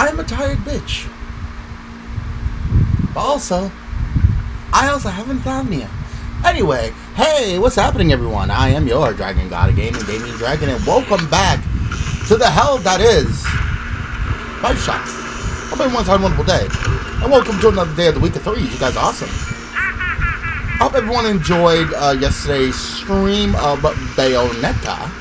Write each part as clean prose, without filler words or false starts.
I'm a tired bitch. But also, I also have insomnia. Anyway, hey, what's happening, everyone? I am your Dragon God of Gaming, Damien Dragon, and welcome back to the hell that is Bioshock. Hope everyone's had a wonderful day. And welcome to another day of the week of 3. You guys are awesome. I hope everyone enjoyed yesterday's stream of Bayonetta.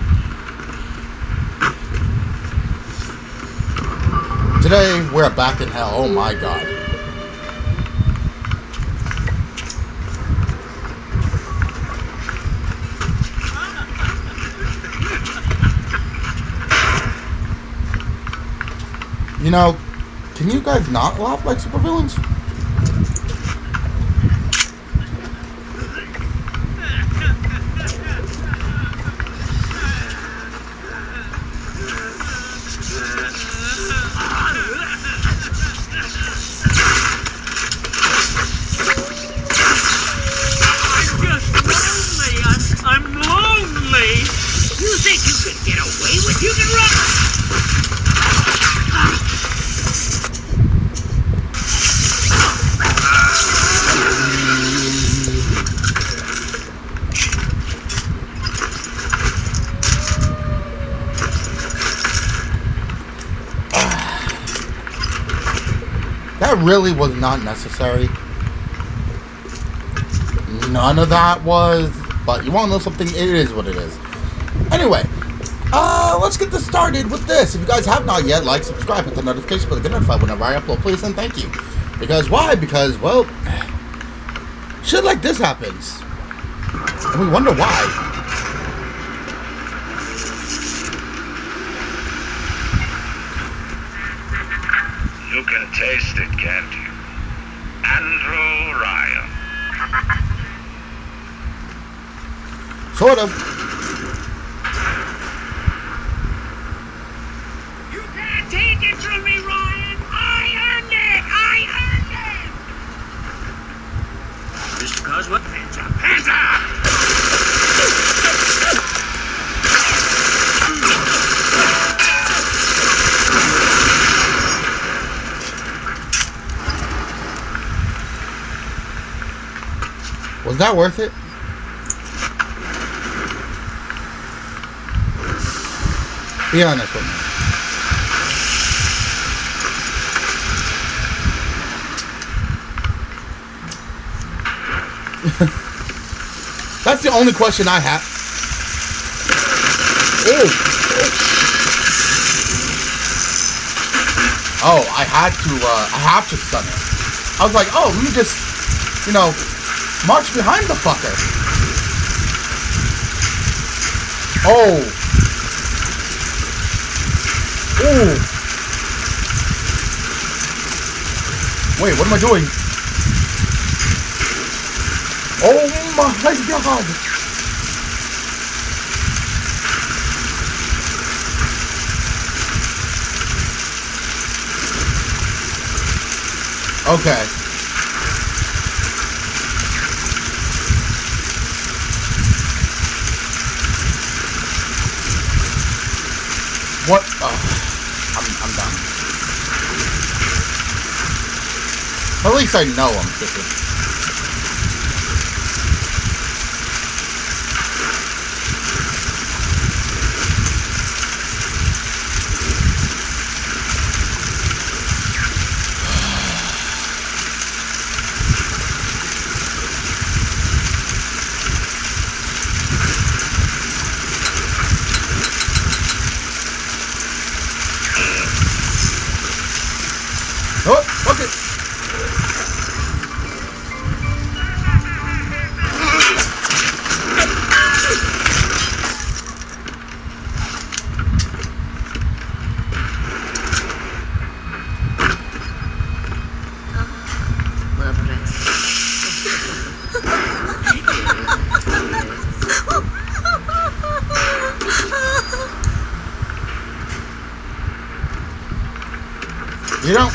Today, we're back in hell. Oh my god. You know, can you guys not laugh like supervillains? I'm lonely. You think you could get away with you can run? That really was not necessary. None of that was, but you want to know something? It is what it is. Anyway, let's get this started with this. If you guys have not yet, like, subscribe, hit the notification bell to get notified whenever I upload, please, and thank you. Because why? Because, well, shit like this happens. And we wonder why. You can taste it, can't you? Andrew Ryan. Sort of. You can't take it from me, Ryan. I earned it. I earned it. Mr. Cosworth, hands up, hands up. Was that worth it? Be honest with me. That's the only question I have. Ew. Oh, I have to stun it. I was like, oh, let me just, you know, march behind the fucker. Oh. Ooh. Wait, what am I doing? Oh my god. Okay. What? I'm done. At least I know I'm stupid. Oh, fuck it. You don't.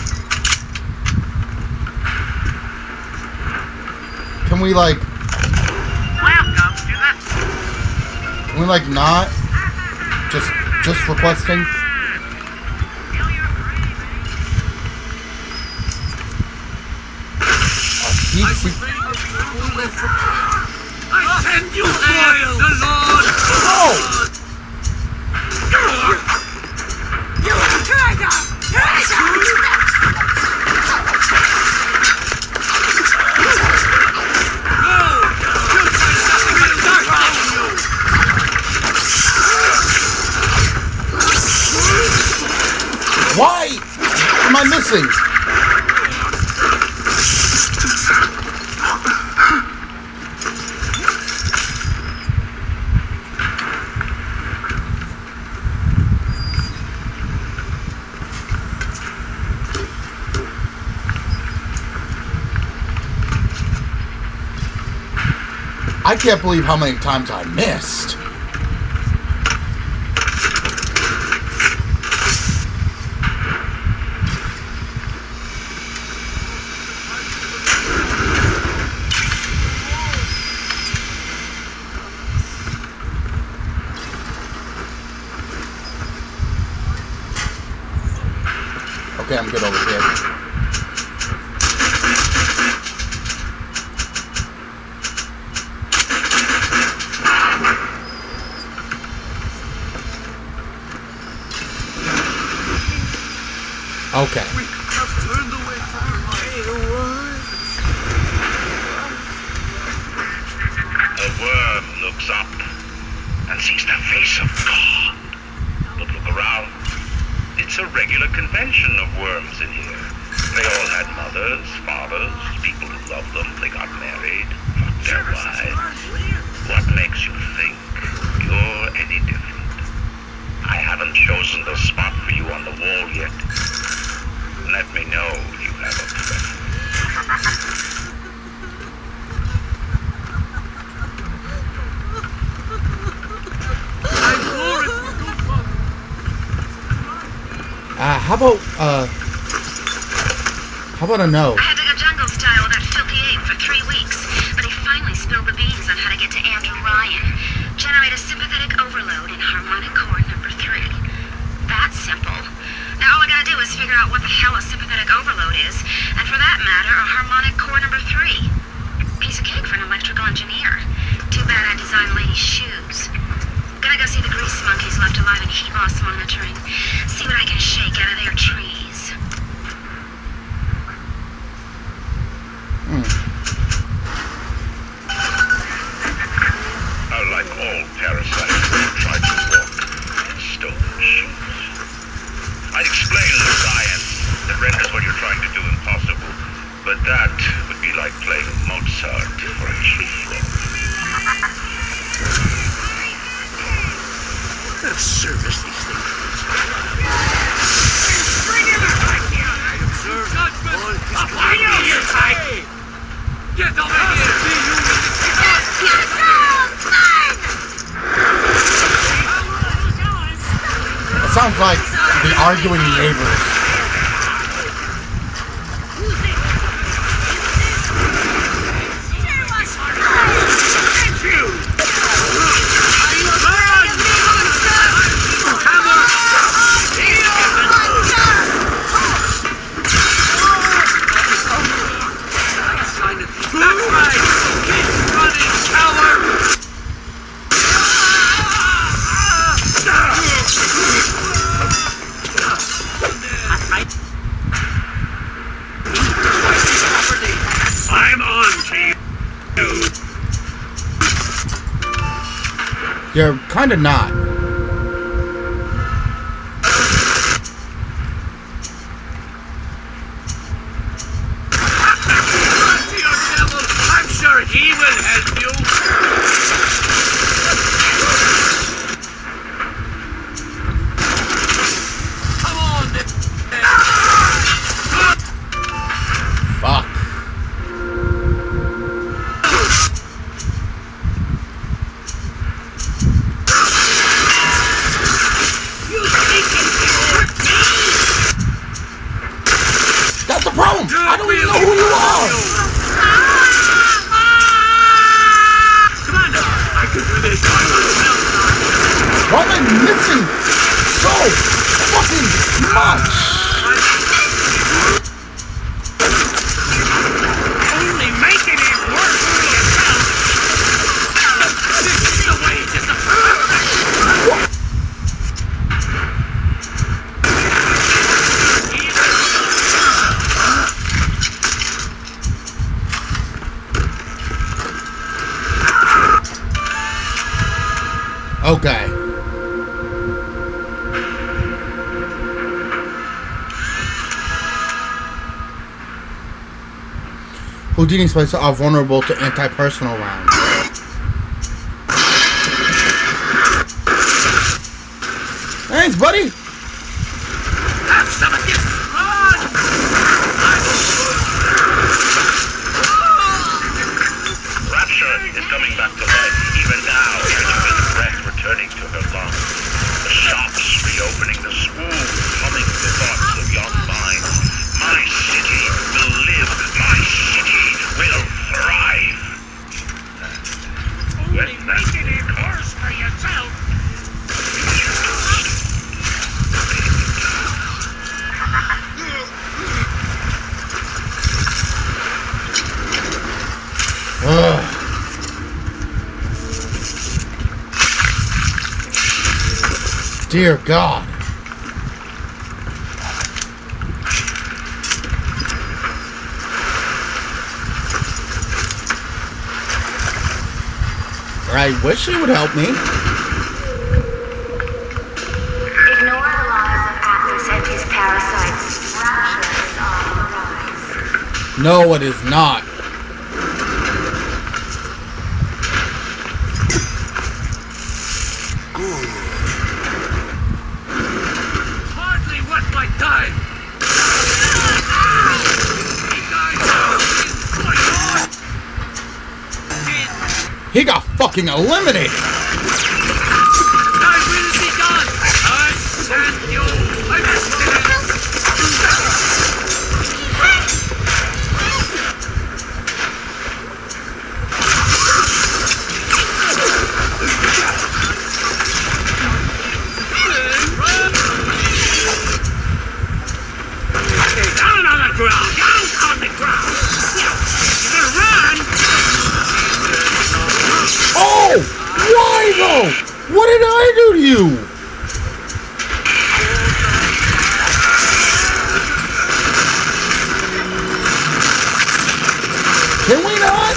Can we like? Welcome to the. Can we like not? Just requesting. Tell your friends I send you there, the Lord! Oh! You traitor! Why am I missing? I can't believe how many times I missed. Okay, I'm good over here. Okay. We have turned away from A worm looks up and sees the face of God. But look around. It's a regular convention of worms in here. They all had mothers, fathers, people who loved them. They got married, fucked their wives. What makes you think you're any different? I haven't chosen the spot for you on the wall yet. Let me know if you have a preference. How about a no? I had to go jungle style with that filthy ape for 3 weeks, but he finally spilled the beans on how to get to Andrew Ryan. Generate a sympathetic overload in harmonic chord number 3. That's simple. Now all I gotta do is figure out what the hell a sympathetic overload is, and for that matter, a harmonic chord number 3. Piece of cake for an electrical engineer. Too bad I designed ladies' shoes. Gonna go see the grease monkeys left alive in heat loss monitoring. See what I can shake out of their trees. Like all parasites, try to walk in stolen shoes. I'd explain the science that renders what you're trying to do impossible, but that would be like playing Mozart for a cheap floor. Let's service these things. I observe all his Get over here! It sounds like the arguing neighbors. You're kind of not. I'm sure he will help you. Come on. Fuck. That's the problem. I don't even know who you are. Commander, I can do this by myself. Why am I missing so fucking much? Only make it Okay. Houdini's places are vulnerable to anti-personal rounds. Thanks, buddy. Have some of this. Run! Rapture is coming back to life. Even now, there's a bit of breath returning to her lungs. The shops reopening, the swoon humming the thoughts of young minds. My city will live. My city will thrive. Only making it worse for yourself. Dear God. I wish he would help me. Ignore the lies of Atlas and his parasites. Rapture is on the rise. No, it is not. Hardly worth my time. He got fucking eliminated. I will be done. I send you. Down on the ground. Down on the ground. Now, run. Oh! Why though? What did I do to you? Can we not?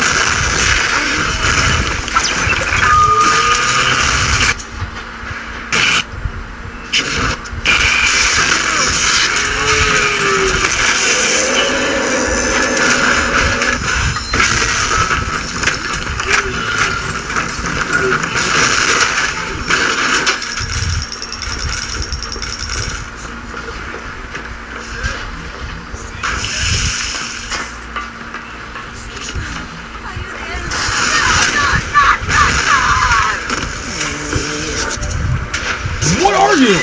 What are you?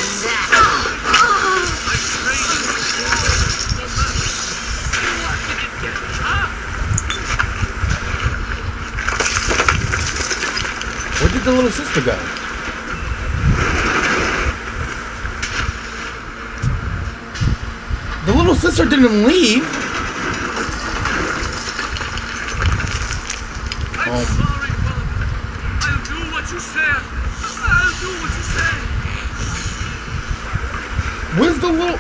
Where did the little sister go? The little sister didn't leave. I'm sorry, Father. I'll do what you said. I'll do what you say. Where's the little...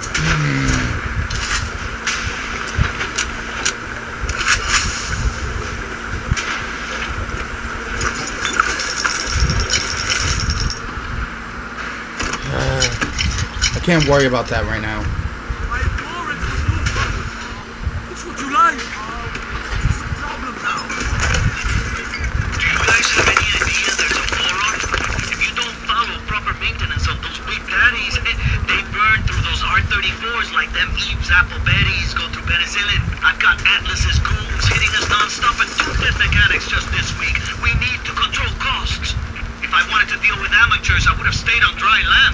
I can't worry about that right now. My warrant will do, Father. It's what you like. It's a problem now. Do you guys have any idea there's a war on? If you don't follow proper maintenance of those big daddies, they burn through those R-34s like them Eve's apple berries go through penicillin. I've got Atlas's goons hitting us non-stop and 2 dead mechanics just this week. We need to control costs. If I wanted to deal with amateurs, I would have stayed on dry land.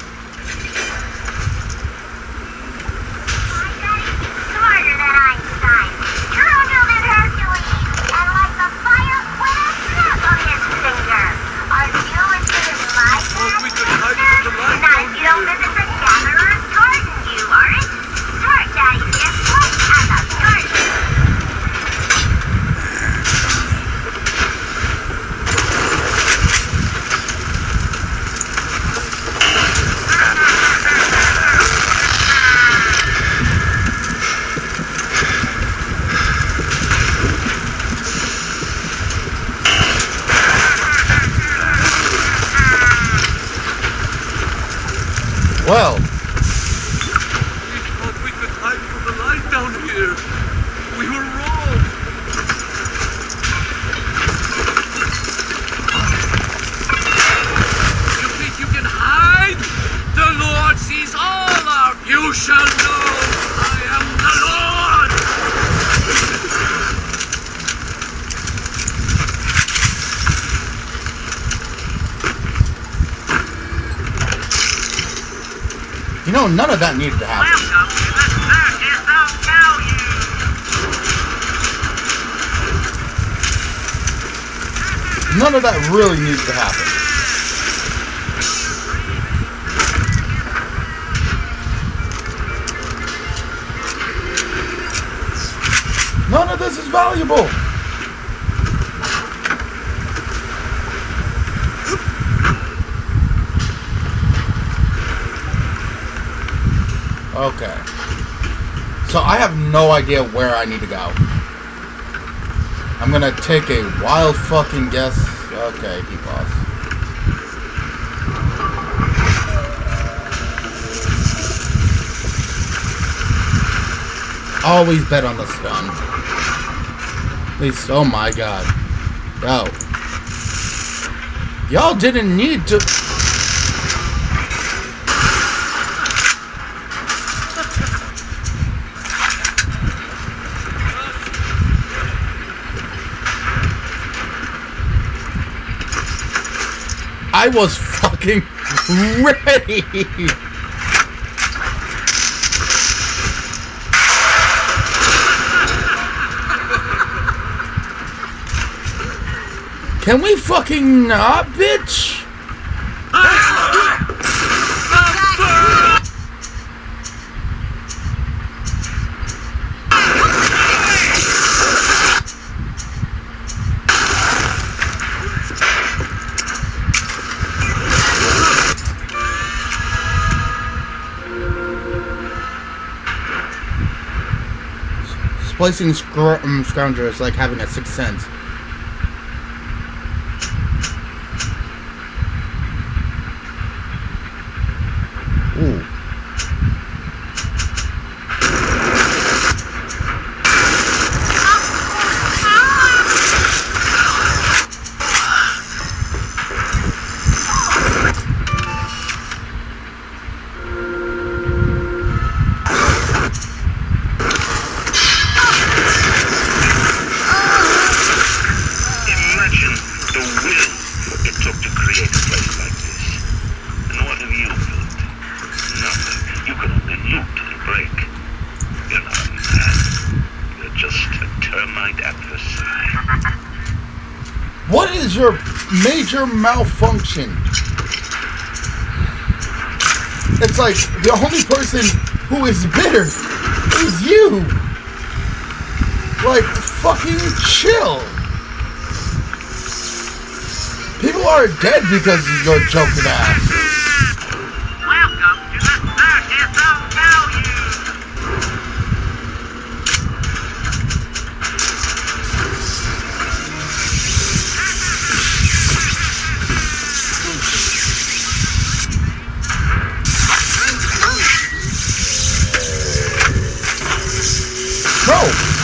Smarter than Einstein. Stronger than Hercules. And like the fire with a snap of his finger. Are you as good as my we could hide from the light, Not if you don't visit the Gatherer's Garden, you aren't. Smart Daddy gets right at the garden. Well. We thought we could hide from the light down here. We were wrong. You think you can hide? The Lord sees all our... You shall know I am the Lord! You know, none of that needed to happen. Welcome to the Circus of Value! None of that really needed to happen. None of this is valuable. Okay. So I have no idea where I need to go. I'm gonna take a wild fucking guess. Okay, he paused. Always bet on the stun. At least, oh my god. Yo. Y'all didn't need to... I was fucking ready! Can we fucking not, bitch? Splicing Scrounger is like having a sixth sense. Ooh. What is your major malfunction? It's like the only person who is bitter is you. Like, fucking chill. People are dead because of your joking ass. Welcome to the Circus of Value! Bro!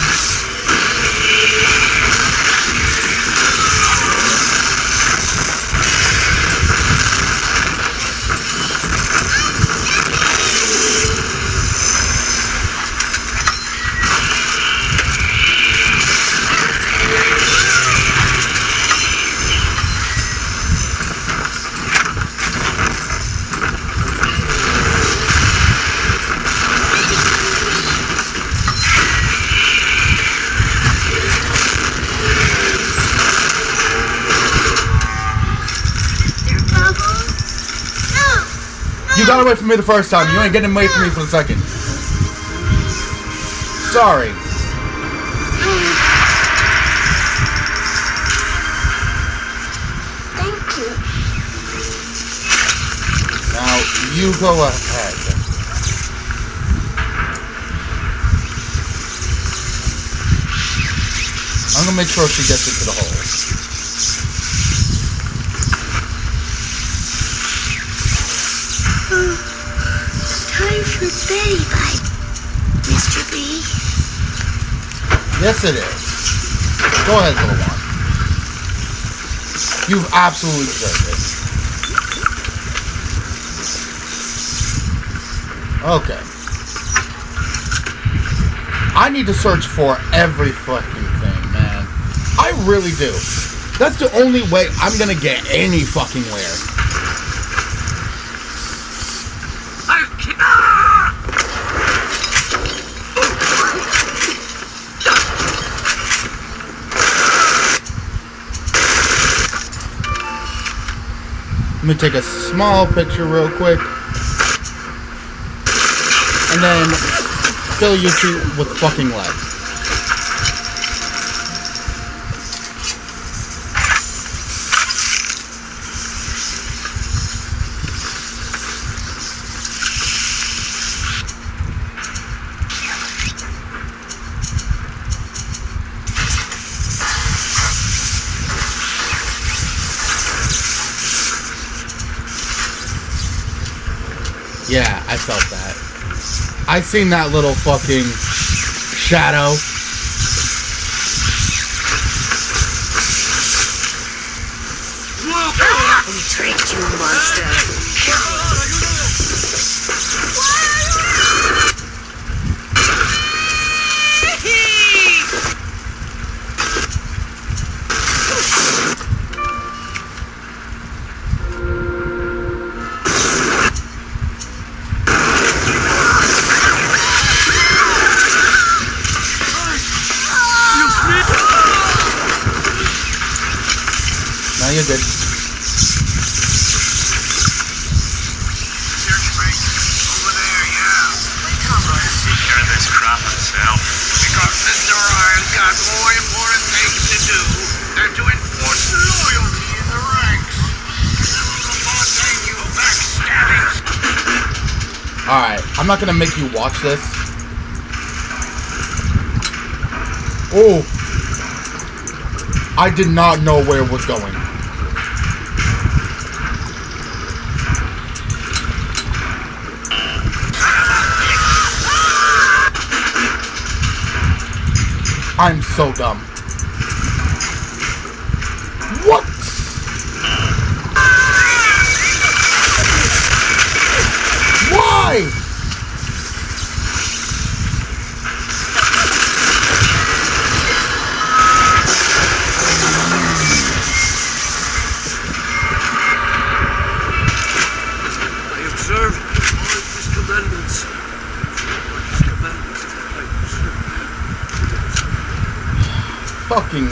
You got away from me the first time. You ain't getting away from me for the second. Sorry. Thank you. Now, you go ahead. I'm gonna make sure she gets into the hole. It's very bad, Mr. B. Yes, it is. Go ahead, little one. You've absolutely deserved it. Okay. I need to search for every fucking thing, man. I really do. That's the only way I'm gonna get any fucking where. Let me take a small picture real quick. And then fill you two with fucking lead. Yeah, I felt that. I seen that little fucking shadow. We tricked you, monster. Now you're good. Because Mr. Ryan's got more important things to do than to enforce loyalty in the ranks. You backstabbing. Alright, I'm not gonna make you watch this. Oh. I did not know where it was going. I'm so dumb. What? Why? I observed all his commandments. His commandments I observed. Fucking...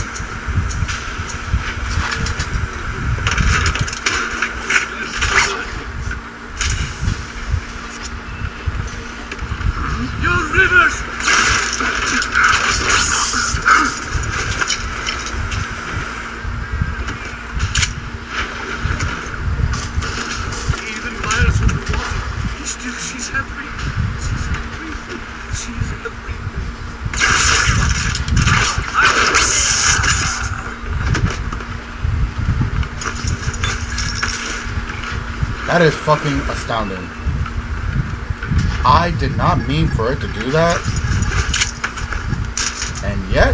Your rivers! Even miles underwater, he still sees everything. Sees everything. Sees everything. That is fucking astounding. I did not mean for it to do that. And yet...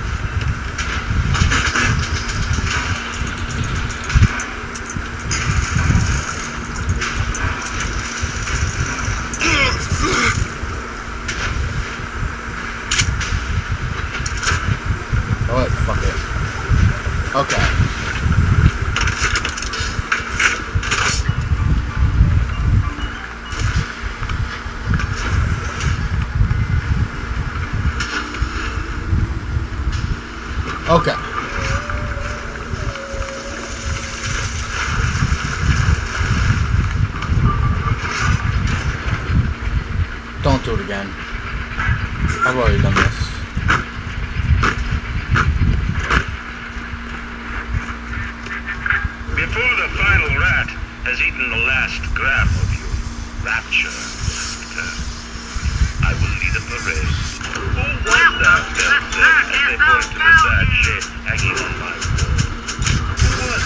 Oh, fuck it. Okay. Okay. Don't do it again. I've already done this. Before the final rat has eaten the last gram of you, rapture will return. I will lead a parade. Who was that filthy as they point to the sad shape hanging on my wall? Who was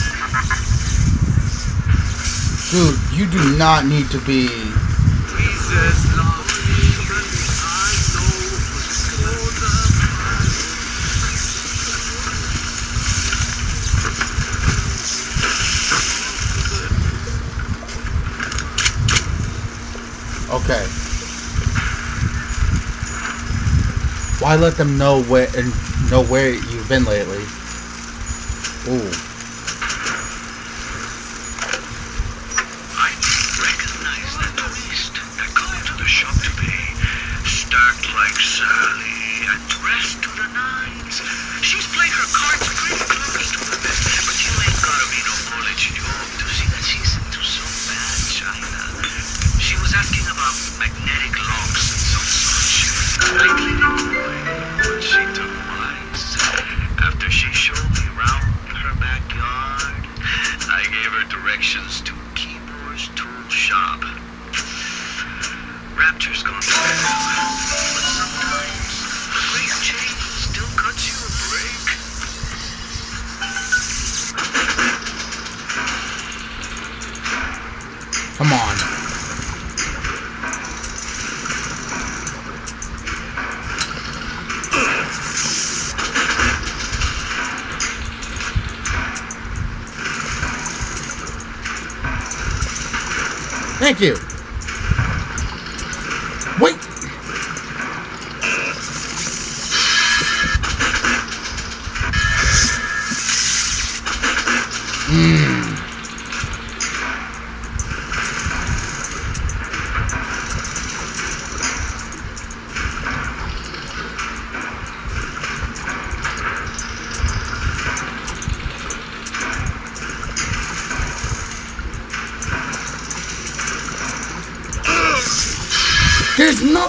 that? Dude, you do not need to be... Please Okay. Why let them know where you've been lately? Ooh. I recognize that priest that come to the shop today. Stacked like Sally and dressed to the nines. She's played her cards pretty close to the vest, but you ain't gotta be no college job to see that she's into some bad china. She was asking about magnetic locks and some such. I didn't but she took wise. After she showed me round her backyard, I gave her directions to Keyboard's tool shop. Rapture's gone to hell, but sometimes a great change still cuts you a break. Come on. Thank you. Wait. There's no...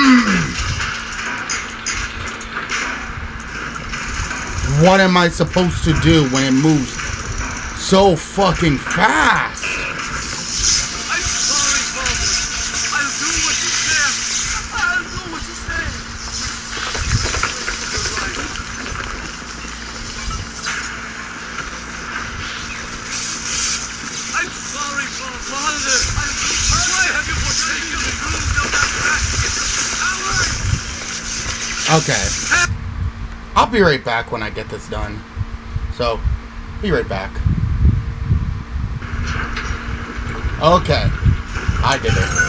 What am I supposed to do when it moves so fucking fast? I'm sorry, Bob. I'll do what you say. I'll do what you say. I'm sorry, Bob. Father. Why have you forsaken the rules of that basket? Okay. I'll be right back when I get this done. So, be right back. Okay. I did it.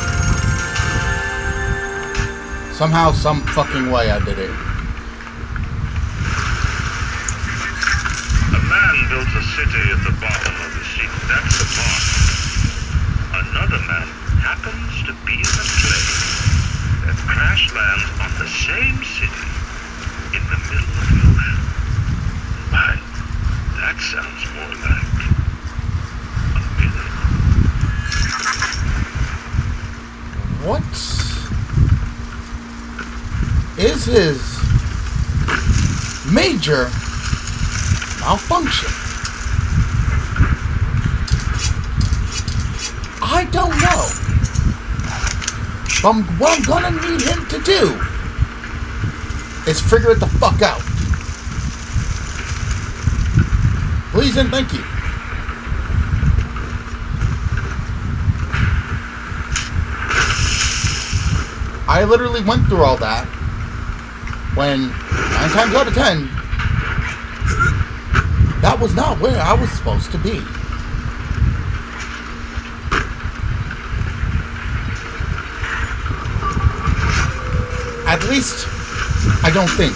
Somehow, some fucking way I did it. A man builds a city at the bottom of the sea. That's the part. Another man happens to be in a plane that crash lands on the same city in the middle of the ocean. Why, that sounds more like a miracle. What is his major malfunction? I don't know. But what I'm gonna need him to do is figure it the fuck out. Please and thank you. I literally went through all that when 9 times out of 10 that was not where I was supposed to be. At least I don't think.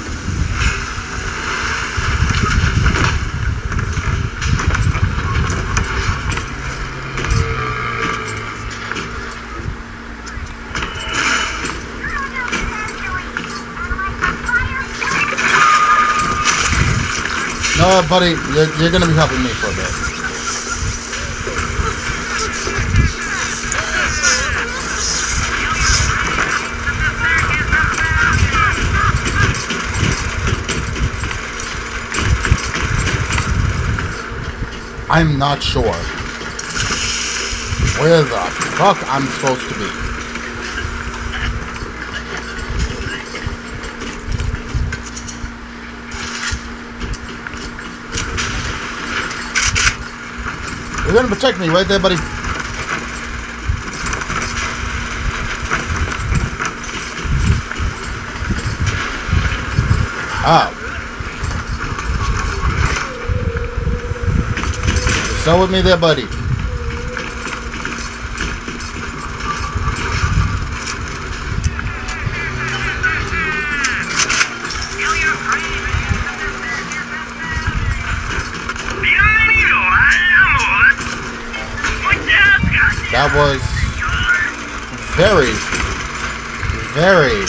No, buddy, you're gonna be helping me for a bit. I'm not sure where the fuck I'm supposed to be. You're gonna protect me right there, buddy. Oh. So with me there, buddy. That was very, very...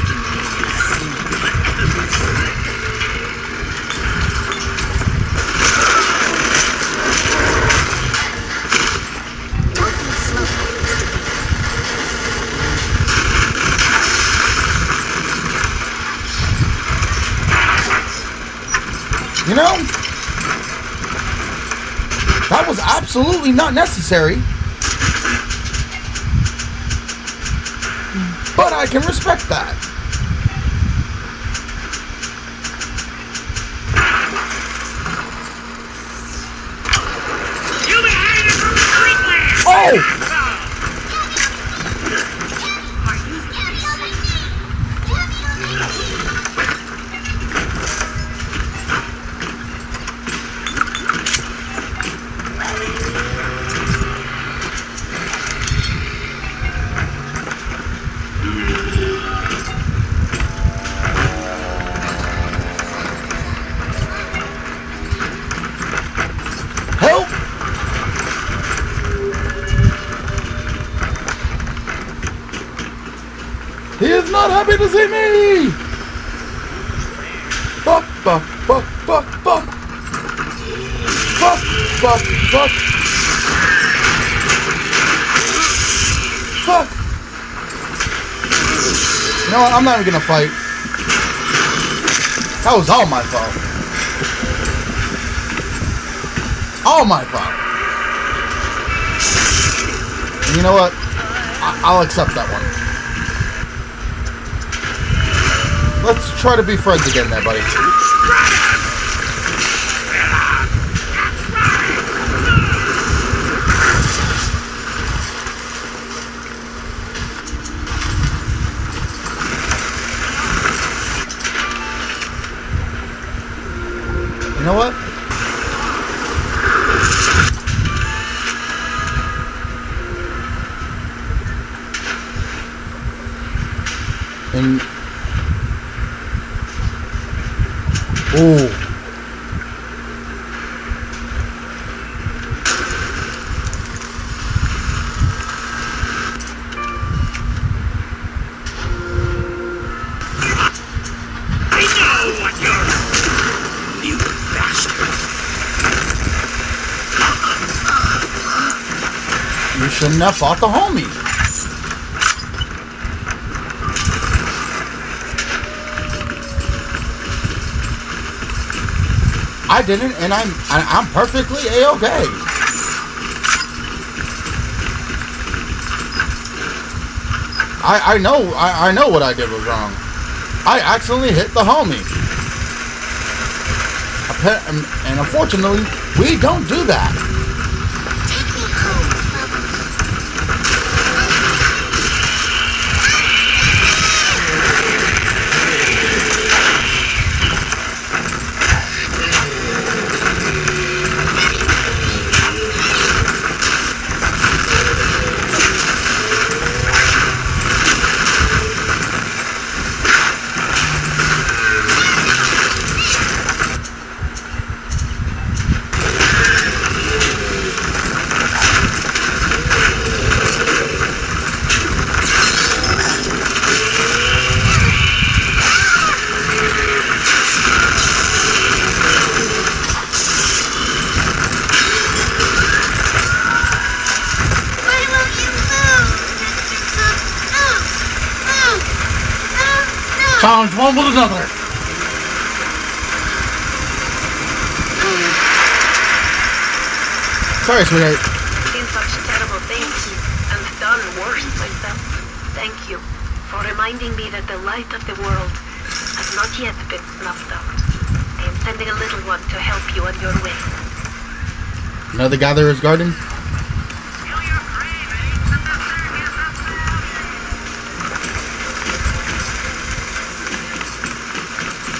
You know, that was absolutely not necessary. But I can respect that. Oh! Help! He is not happy to see me! Fuck, fuck, fuck, fuck, fuck! Fuck, fuck, fuck! Fuck! You know what? I'm not even gonna fight. That was all my fault. All my fault. And you know what? I'll accept that one. Let's try to be friends again there, buddy. You know what? And ooh. I know what you're... You bastard. You shouldn't have fought the homie. I didn't, and I'm perfectly A-okay. I know what I did was wrong. I accidentally hit the homie. And unfortunately, we don't do that. Challenge one with another. Sorry, sweetheart. Seen such terrible things and done worse myself. Thank you for reminding me that the light of the world has not yet been snuffed out. I am sending a little one to help you on your way. Another Gatherer's Garden?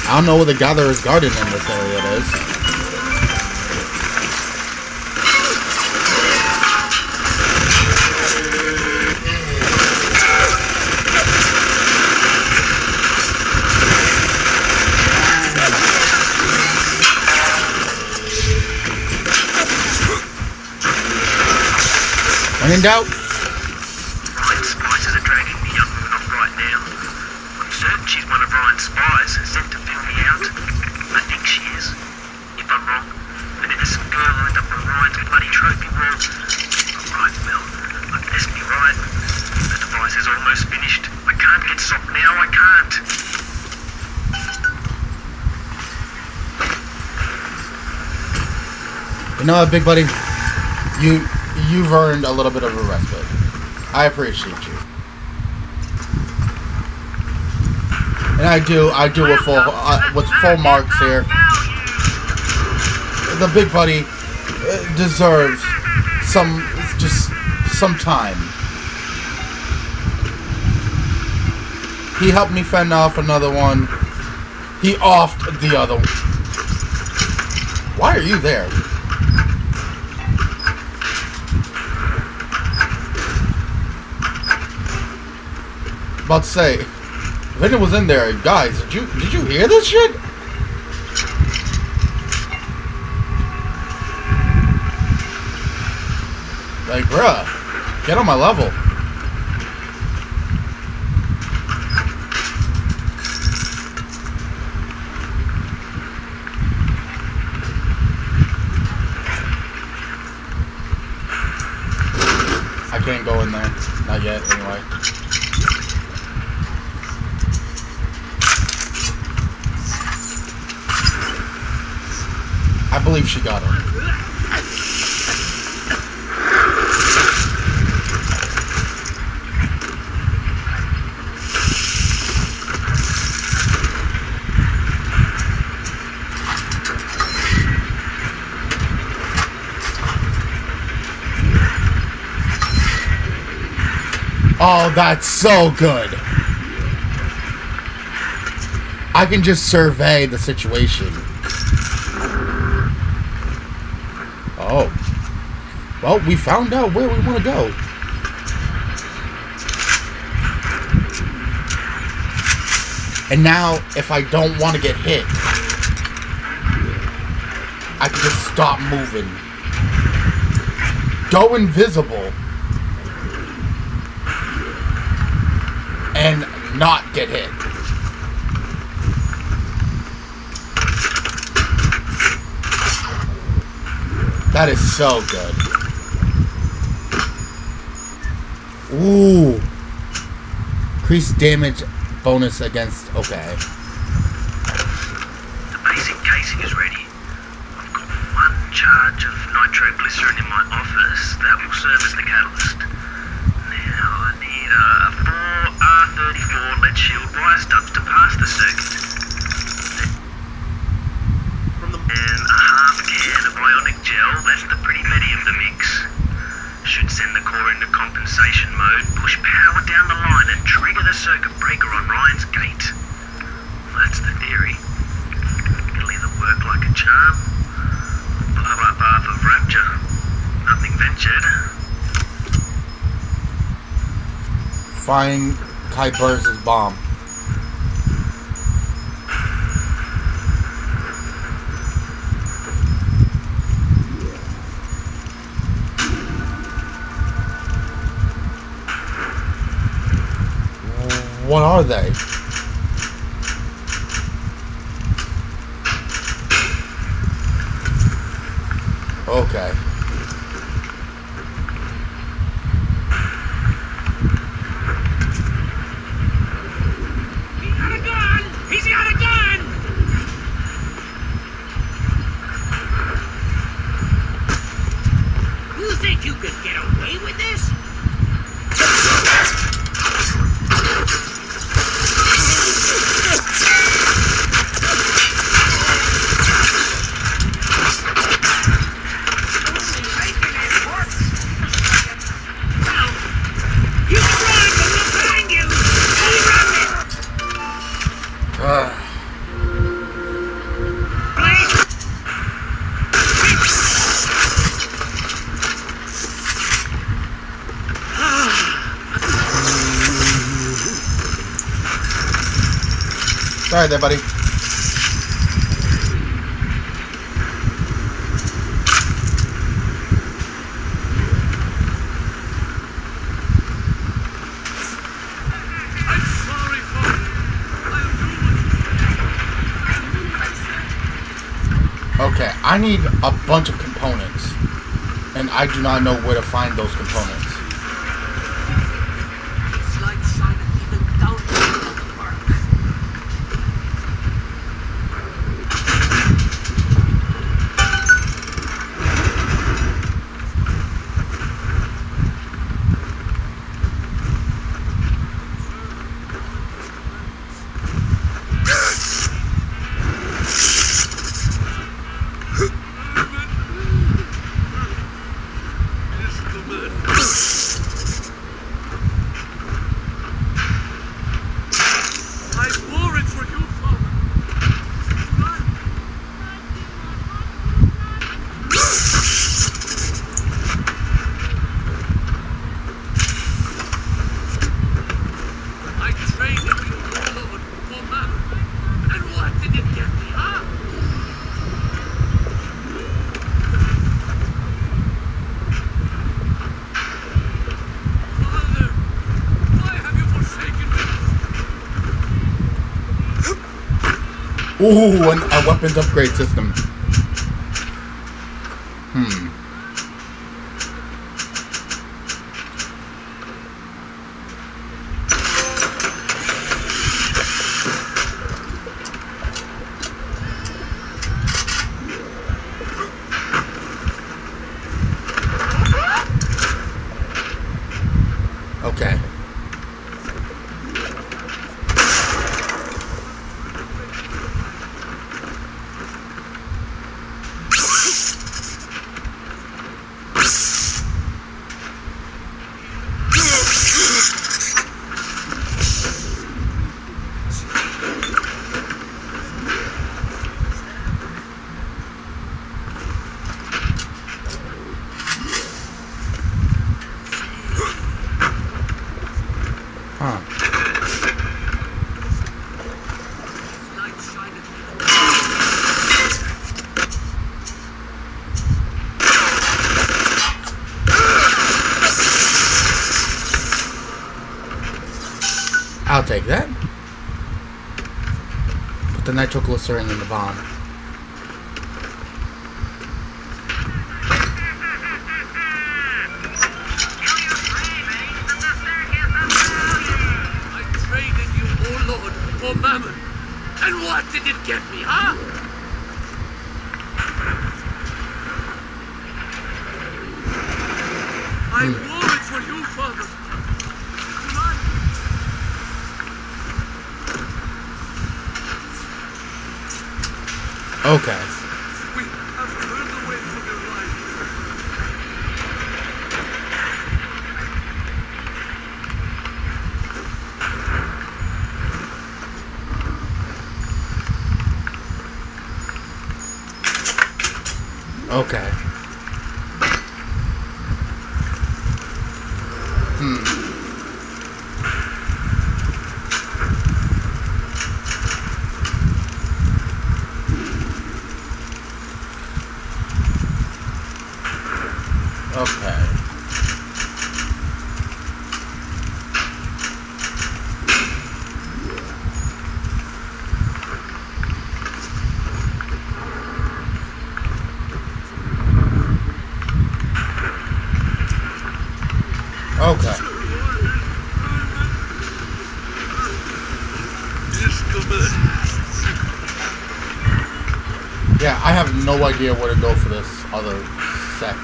I don't know where the Gatherer's Garden in this area is. When in doubt, Ryan's spies are dragging the young woman off right now. I'm certain she's one of Ryan's spies sent to fill me out. I think she is. If I'm wrong, an innocent girl will end up on Ryan's bloody trophy wall. Right, well, I've guessed me right. The device is almost finished. I can't get soft now, I can't. you know what, big buddy? You've earned a little bit of a respite. I appreciate you. And I do with full marks here. The big buddy deserves some time. He helped me fend off another one. He offed the other one. Why are you there? About to say, if anyone was in there, guys, did you hear this shit? Like, bruh, get on my level. I can't go in there, not yet. Anyway. I believe she got it. Oh, that's so good. I can just survey the situation. Oh. Well, we found out where we want to go. And now, if I don't want to get hit, I can just stop moving. Go invisible. And not get hit. That is so good. Ooh. Increased damage bonus against... Okay. The basic casing is ready. I've got one charge of nitroglycerin in my office that will serve as the catalyst. Now I need a 4R34 lead shield wire stubs to pass the circuit. And a half can of ionic gel, that's the pretty Betty of the mix. Should send the core into compensation mode, push power down the line and trigger the circuit breaker on Ryan's gate. That's the theory. It'll either work like a charm, or blow up half of Rapture. Nothing ventured. Find Kai Burns' bomb. What are they? Okay. He's got a gun! He's got a gun! You think you could get away with this? Sorry there, buddy. Okay, I need a bunch of components, and I do not know where to find those components. It's like shining even down to the park. Ooh, and a weapons upgrade system. Okay. I'll take that. Put the nitroglycerin in the bomb. I traded you, oh Lord, for mammon. And what did it get me, huh? I wore it for you, Father. Tonight. Okay. We have turned away from your life. Okay. Okay. Okay. Yeah, I have no idea where to go for this other sex.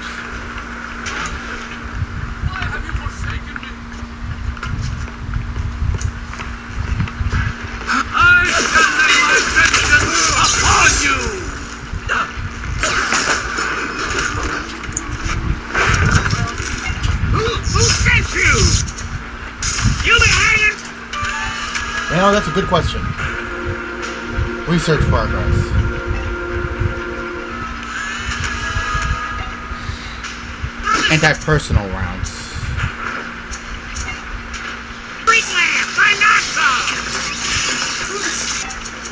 Why have you forsaken me? I shall lay my vengeance upon you! Who sent you? You be hanging? You know, that's a good question. Research progress. Anti-personal rounds. Greenland, my NASA!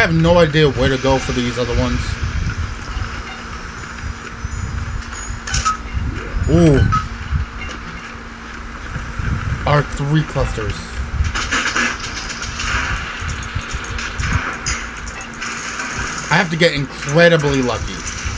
have no idea where to go for these other ones. Ooh. R3 clusters. I have to get incredibly lucky.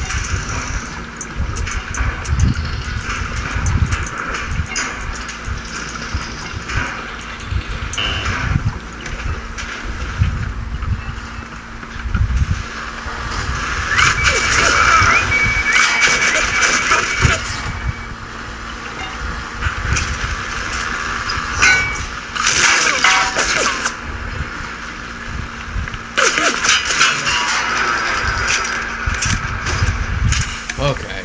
Okay.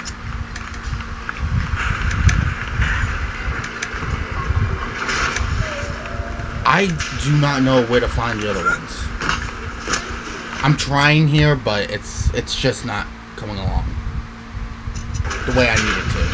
I do not know where to find the other ones. I'm trying here, but it's just not coming along the way I need it to.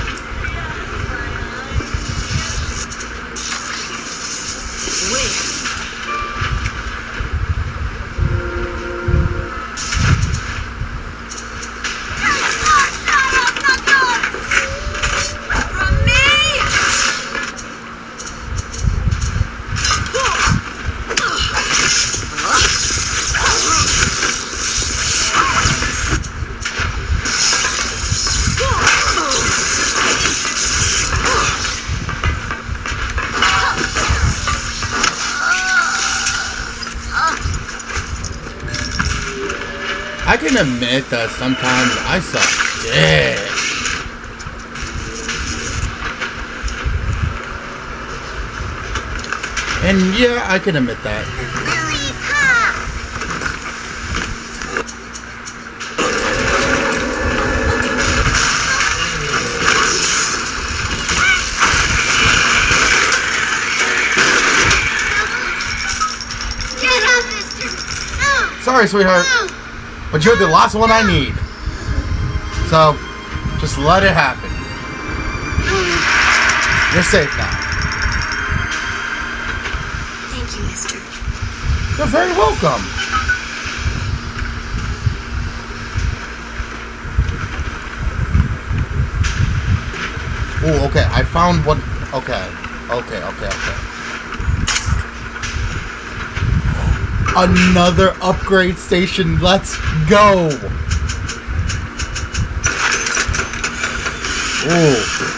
I can admit that sometimes I suck dick. And yeah, I can admit that. Sorry, sweetheart. But you're the last one I need. So, just let it happen. You're safe now. Thank you, mister. You're very welcome. Oh, okay. I found what... Okay. Another upgrade station. Let's go. Ooh.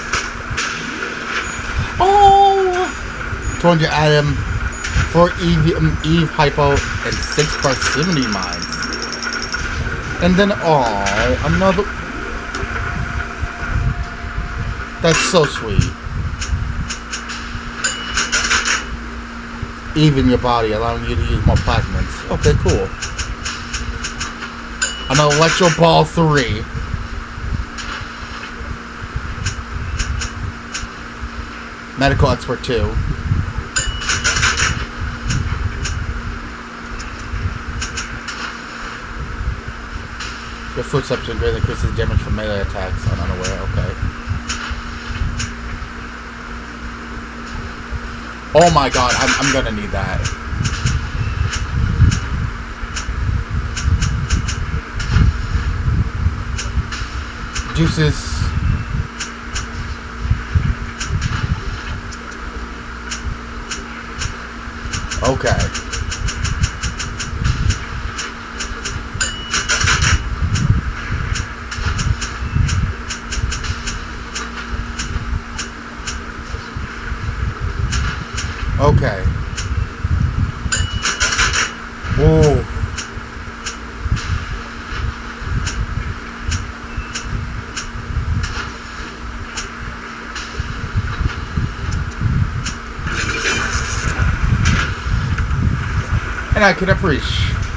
Oh. 200 atom, 4 Eve hypo, and 6 proximity mines. And then, another. That's so sweet. Even your body, allowing you to use more plasmids. Okay, cool. An Electro Ball 3. Medical Expert 2. Your footsteps greatly increases damage from melee attacks on unaware. Okay. Oh my god, I'm gonna need that. Juices. Okay. Okay. Ooh. And I can appreciate.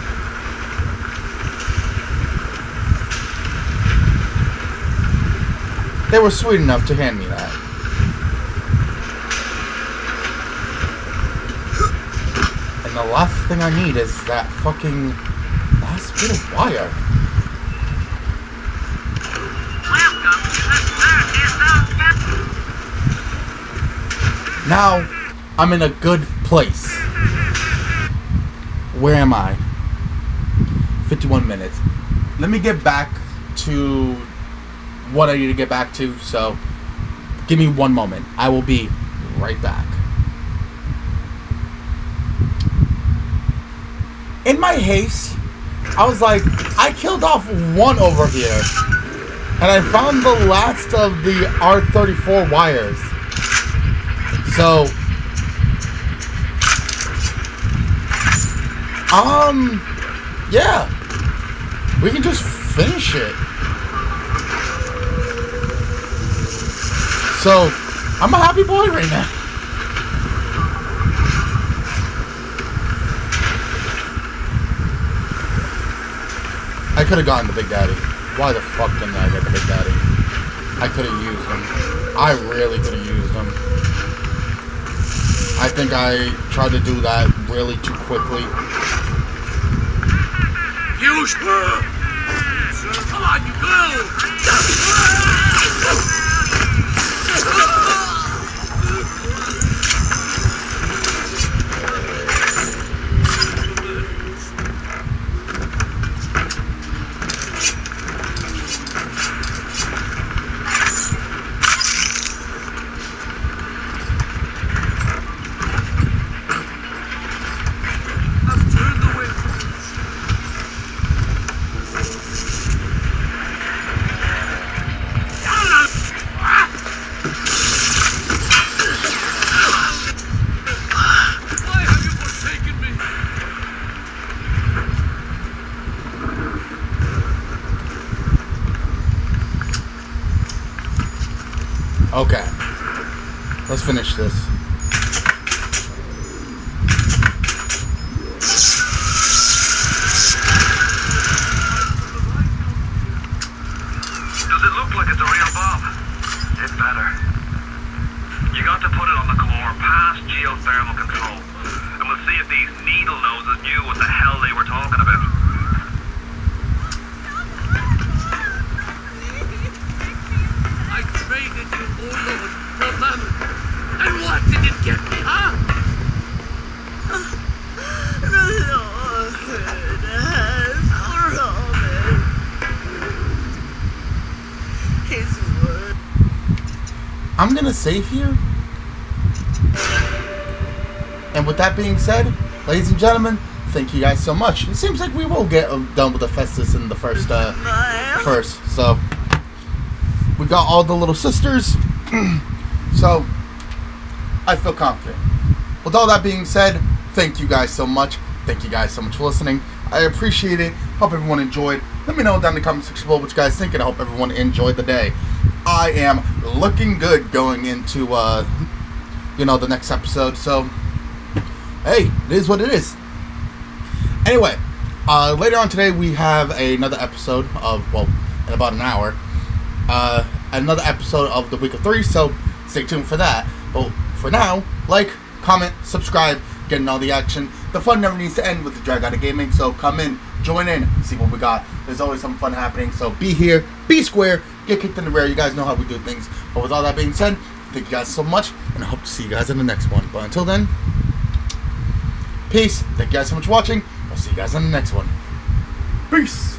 They were sweet enough to hand me that. And the last thing I need is that fucking last bit of wire. Now, I'm in a good place. Where am I? 51 minutes. Let me get back to what I need to get back to, so give me one moment. I will be right back. In my haste, I was like, I killed off one over here, and I found the last of the R34 wires. So, yeah, we can just finish it. So, I'm a happy boy right now. I could have gotten the Big Daddy. Why the fuck didn't I get the Big Daddy? I could have used him. I really could have used him. I think I tried to do that really too quickly. Use her! Come on, you go! Okay, let's finish this. Does it look like it's a real bomb? It better. You got to put it on the core past geothermal control, and we'll see if these needle noses knew what the hell they were talking about. I traded you, oh Lord, for Mammon. And what did it get me, huh? The Lord has promised His word. I'm gonna save here. And with that being said, ladies and gentlemen, thank you guys so much. It seems like we will get done with the Festus in the first, so we got all the little sisters. So I feel confident. With all that being said, thank you guys so much. Thank you guys so much for listening. I appreciate it. Hope everyone enjoyed. Let me know down in the comment section below what you guys think, and I hope everyone enjoyed the day. I am looking good going into, the next episode. So, hey, it is what it is. Anyway, later on today we have another episode of, in about an hour, another episode of the Week of 3, so stay tuned for that. But for now, like, comment, subscribe, getting all the action. The fun never needs to end with the Drag Out of Gaming, so come in, join in, see what we got. There's always some fun happening, so be here, be square, get kicked in the rear. You guys know how we do things. But with all that being said, thank you guys so much, and I hope to see you guys in the next one. But until then, peace. Thank you guys so much for watching. I'll see you guys in the next one. Peace.